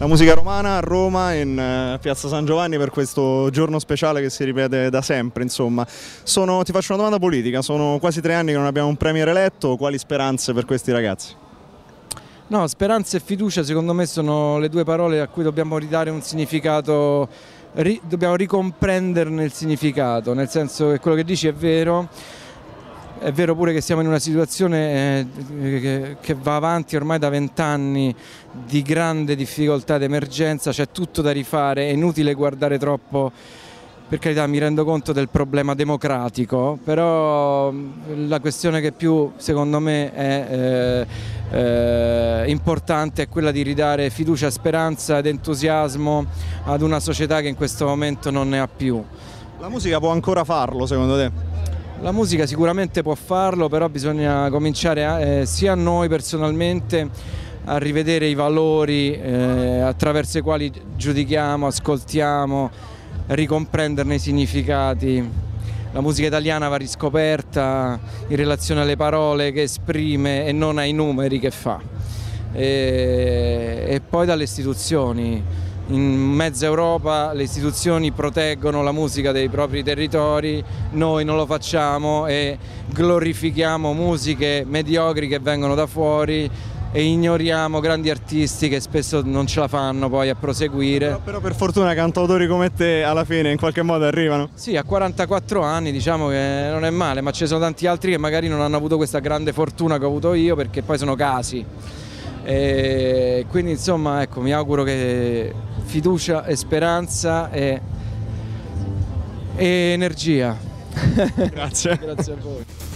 La musica romana a Roma in Piazza San Giovanni per questo giorno speciale che si ripete da sempre, insomma. Ti faccio una domanda politica, sono quasi 3 anni che non abbiamo un premier eletto, quali speranze per questi ragazzi? No, speranza e fiducia secondo me sono le due parole a cui dobbiamo ridare un significato, dobbiamo ricomprenderne il significato, nel senso che quello che dici è vero pure che siamo in una situazione che va avanti ormai da 20 anni di grande difficoltà ed emergenza, c'è tutto da rifare, è inutile guardare troppo. Per carità, mi rendo conto del problema democratico, però la questione che più secondo me è importante è quella di ridare fiducia, speranza ed entusiasmo ad una società che in questo momento non ne ha più. La musica può ancora farlo, secondo te? La musica sicuramente può farlo, però bisogna cominciare sia noi personalmente a rivedere i valori attraverso i quali giudichiamo, ascoltiamo, ricomprenderne i significati. La musica italiana va riscoperta in relazione alle parole che esprime e non ai numeri che fa. E poi dalle istituzioni. In mezza Europa le istituzioni proteggono la musica dei propri territori, noi non lo facciamo e glorifichiamo musiche mediocri che vengono da fuori e ignoriamo grandi artisti che spesso non ce la fanno poi a proseguire. Però per fortuna cantautori come te alla fine in qualche modo arrivano. Sì, a 44 anni diciamo che non è male, ma ci sono tanti altri che magari non hanno avuto questa grande fortuna che ho avuto io, perché poi sono casi. E quindi insomma, ecco, mi auguro che fiducia e speranza e energia. Grazie. Grazie a voi.